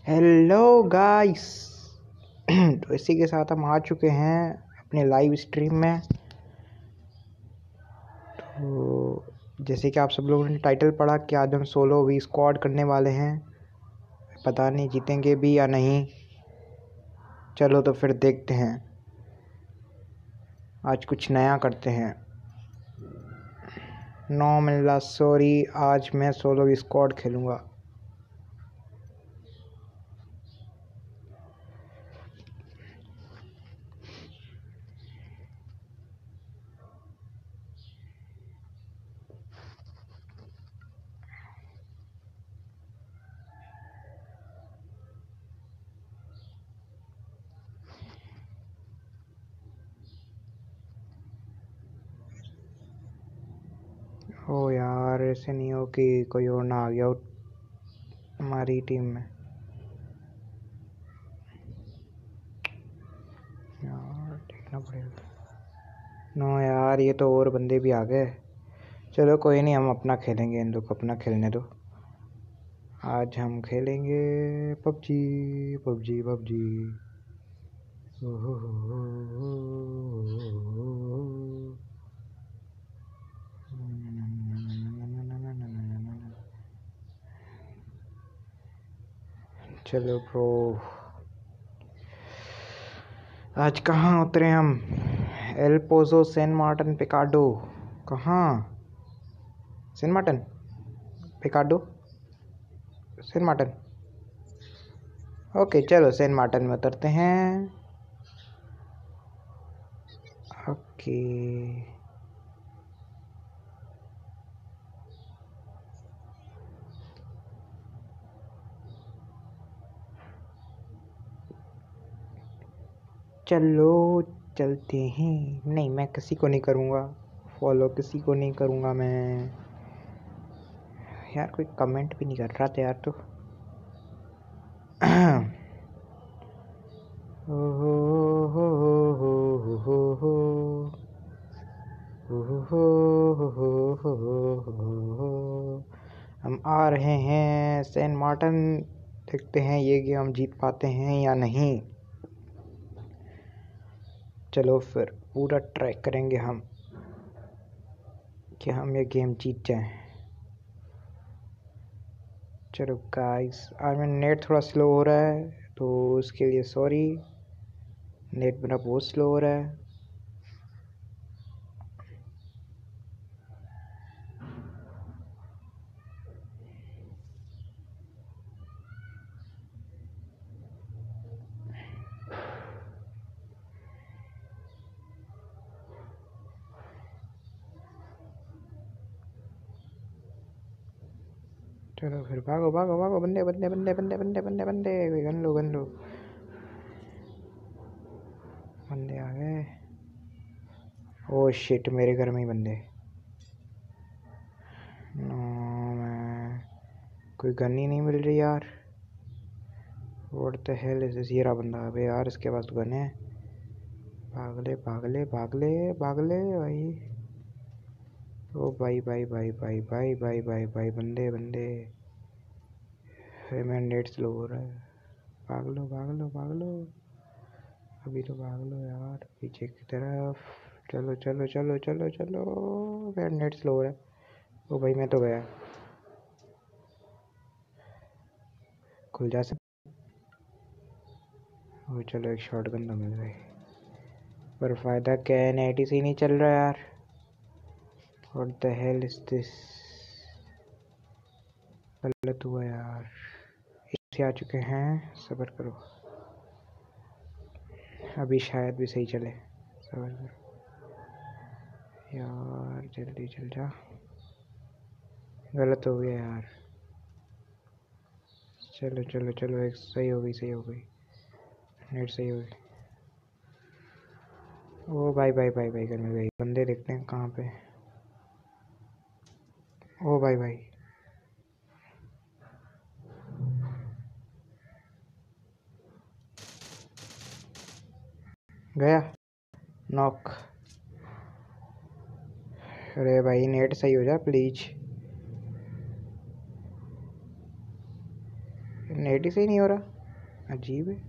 Hello guys. तो इसी के साथ हम आ चुके हैं अपने लाइव स्ट्रीम में। तो जैसे कि आप सब लोगों ने टाइटल पढ़ा कि आज हम सोलो वी स्क्वाड करने वाले हैं। पता नहीं जीतेंगे भी या नहीं, चलो तो फिर देखते हैं। आज कुछ नया करते हैं। नो मिल्ला सॉरी, आज मैं सोलो वी स्क्वाड खेलूँगा। ओ यार, ऐसे नहीं हो कि कोई और ना आ गया हो हमारी टीम में। यार देखना पड़ेगा। नो यार, ये तो और बंदे भी आ गए। चलो कोई नहीं, हम अपना खेलेंगे, इन लोग को अपना खेलने दो। आज हम खेलेंगे पबजी पबजी पबजी। चलो ब्रो, आज कहाँ उतरे हम? El Pozo, San Martin, Picado. कहाँ? San Martin, Picado, San Martin. Okay चलो सेंट मार्टिन में उतरते हैं। ओके चलो चलते हैं। नहीं, मैं किसी को नहीं करूँगा फॉलो, किसी को नहीं करूँगा मैं। यार कोई कमेंट भी नहीं कर रहा था यार। तो हम आ रहे हैं सेंट मार्टिन। देखते हैं ये गेम हम जीत पाते हैं या नहीं। चलो फिर पूरा ट्राई करेंगे हम कि हम ये गेम जीत जाएं। चलो गाइस, आज मेरा नेट थोड़ा स्लो हो रहा है तो उसके लिए सॉरी। नेट मेरा बहुत स्लो हो रहा है। चलो फिर भागो भागो भागो, बंदे बंदे बंदे बंदे बंदे बंदे बंदे, गन लो गन लो। बंदे आ गए। ओ शिट, मेरे घर में ही बंदे। नो मैं, कोई गन ही नहीं मिल रही यार। What the hell is this? ये रहा बंदा। अबे यार इसके पास तो गन है। भागले भागले भागले भागले भाई। ओ भाई भाई भाई भाई भाई भाई भाई भाई, बंदे बंदे। अरे मेरा नेट स्लो हो रहा है। भाग लो भाग लो भाग लो, अभी तो भाग लो यार पीछे की तरफ। चलो चलो चलो चलो चलो, मेरा नेट स्लो हो रहा है। ओ भाई मैं तो गया। खुल जा सकता। ओ चलो, एक शॉटगन तो मिल गई, पर फायदा क्या है? नेट ही सही नहीं चल रहा यार। What the hell is this? गलत हुआ यार। इसे आ चुके हैं, सब्र करो, अभी शायद भी सही चले। सब्र करो यार, जल्दी चल जा। गलत हो गया यार। चलो चलो चलो, एक सही हो गई, सही हो गई, नेट सही हो गई। ओ भाई भाई भाई भाई, गन मिल गई। बंदे देखते हैं कहाँ पे। ओ भाई भाई, गया नॉक। अरे भाई नेट सही हो जा प्लीज। नेट ही सही नहीं हो रहा। अजीब है,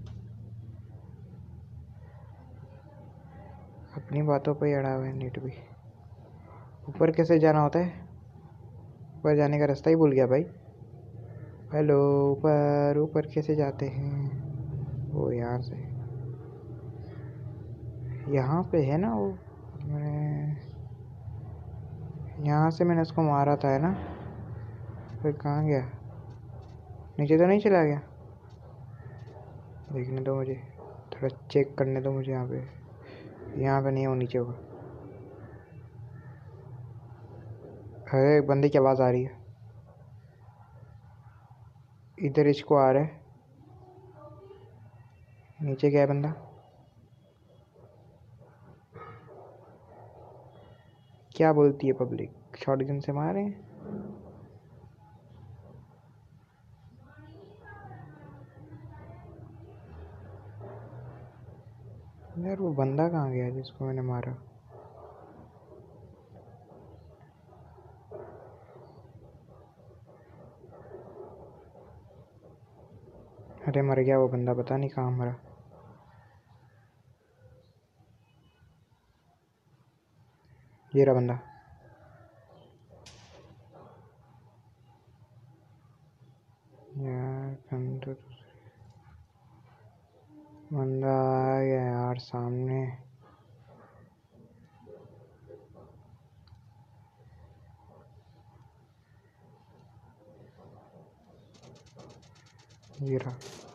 अपनी बातों पे ही अड़ा हुआ है नेट भी। ऊपर कैसे जाना होता है? ऊपर जाने का रास्ता ही भूल गया भाई। हेलो, ऊपर ऊपर कैसे जाते हैं? वो यहाँ से, यहाँ पे है ना वो। मैंने यहाँ से मैंने उसको मारा था, है ना? फिर कहाँ गया? नीचे तो नहीं चला गया? देखने दो मुझे, थोड़ा चेक करने दो मुझे। यहाँ पे नहीं है वो, नीचे होगा। अरे एक बंदे की आवाज़ आ रही है, इधर इसको आ रहा है। नीचे क्या है बंदा? क्या बोलती है पब्लिक? शॉटगन से मारे हैं? यार वो बंदा कहाँ गया जिसको मैंने मारा? अरे मर गया वो बंदा, पता नहीं कहाँ मरा। ये रहा बंदा। यार बंदा आ गया यार सामने। ये रहा।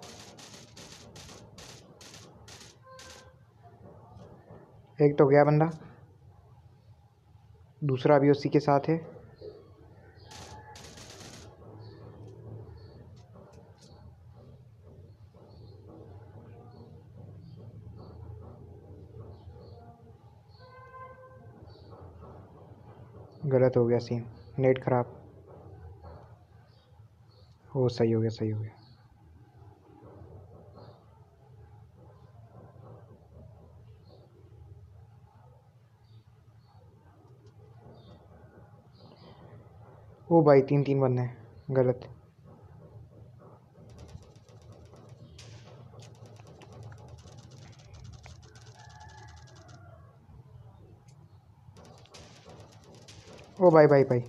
एक तो गया बंदा, दूसरा भी उसी के साथ है। गलत हो गया सीन, नेट खराब। वो सही हो गया, सही हो गया। ओ भाई, तीन तीन बंदे हैं। गलत। ओ भाई भाई भाई,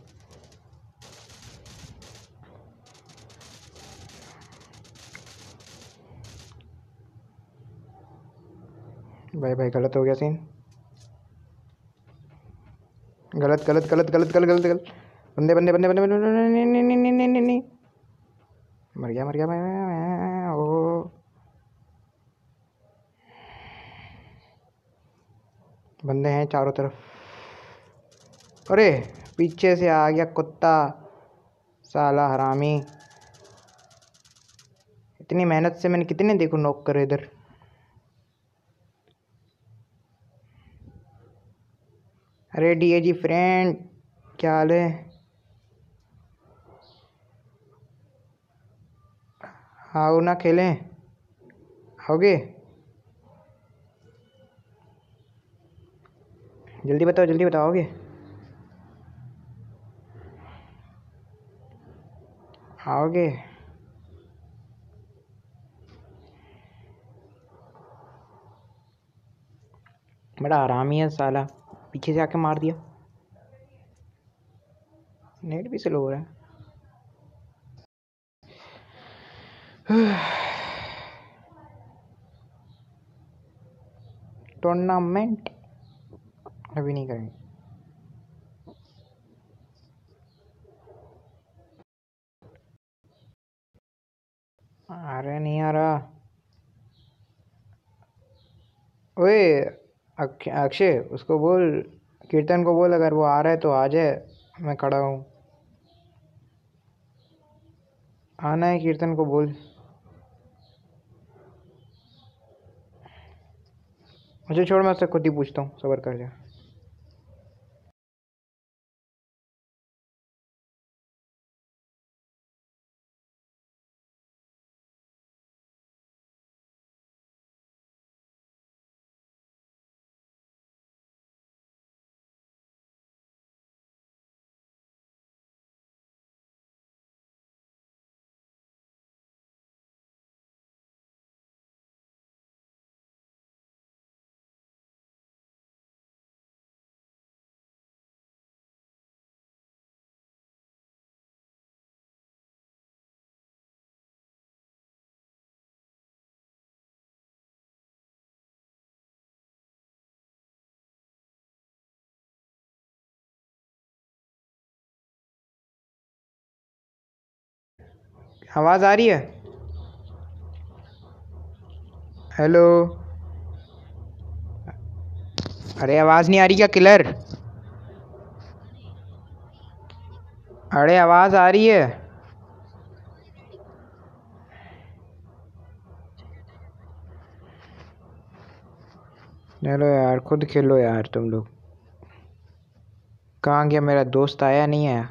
भाई भाई गलत हो गया सीन। गलत गलत गलत गलत गलत गलत गलत। बंदे बंदे बंदे बंदे बंदे, नहीं नहीं नहीं नहीं नहीं नहीं नहीं। मर गया मर गया मैं। ओ बंदे हैं चारों तरफ। अरे पीछे से आ गया कुत्ता, साला हरामी। इतनी मेहनत से मैंने कितने देखो नॉक करे इधर। अरे डीएजी फ्रेंड, क्या हाल है? आओ ना खेलें, आओगे? जल्दी बताओ, जल्दी बताओगे? आओगे? बड़ा हरामी है साला, पीछे से आके मार दिया। नेट भी स्लो हो रहा है। टूर्नामेंट अभी नहीं करेंगे। अरे नहीं आ रहा। ओए अक्षय, उसको बोल, कीर्तन को बोल अगर वो आ रहा है तो आ जाए, मैं खड़ा हूँ। आना है कीर्तन को बोल। मुझे छोड़, मैं उससे खुद ही पूछता हूँ, सबर कर जा। आवाज़ आ रही है? हेलो। अरे आवाज़ नहीं आ रही क्या किलर? अरे आवाज़ आ रही है? चलो यार खुद खेलो यार तुम लोग। कहाँ गया मेरा दोस्त? आया नहीं आया?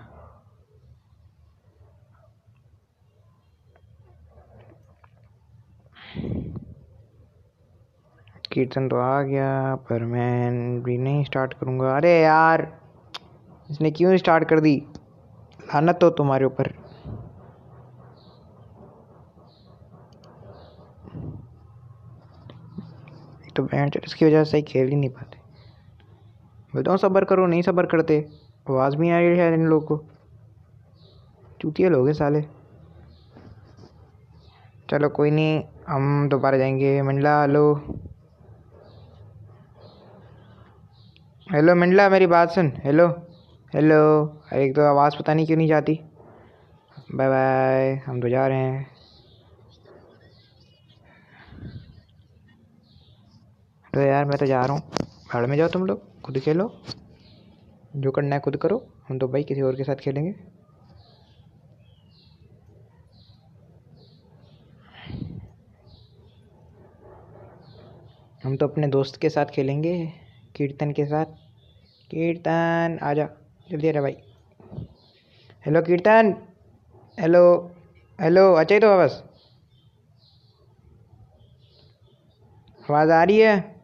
कीर्तन तो आ गया पर मैं भी नहीं स्टार्ट करूँगा। अरे यार इसने क्यों स्टार्ट कर दी? लानत हो तुम्हारे ऊपर। तो बैंड इसकी वजह से खेल ही नहीं पाते। बोलता हूँ सब्र करो, नहीं सब्र करते। आवाज़ भी नहीं आ रही है इन लोग को। चूतिया लोग हैं साले। चलो कोई नहीं, हम दोबारा जाएंगे। मंडला हेलो। हेलो मंडला मेरी बात सुन। Hello hello. एक तो आवाज़ पता नहीं क्यों नहीं जाती। बाय बाय, हम तो जा रहे हैं। तो यार मैं तो जा रहा हूँ। भाड़ में जाओ तुम लोग, खुद खेलो। जो करना है खुद करो। हम तो भाई किसी और के साथ खेलेंगे। हम तो अपने दोस्त के साथ खेलेंगे, कीर्तन के साथ। कीर्तन आजा जल्दी। अरे भाई हेलो कीर्तन। Hello hello. अच्छा ही तो बस आवाज़ आ रही है?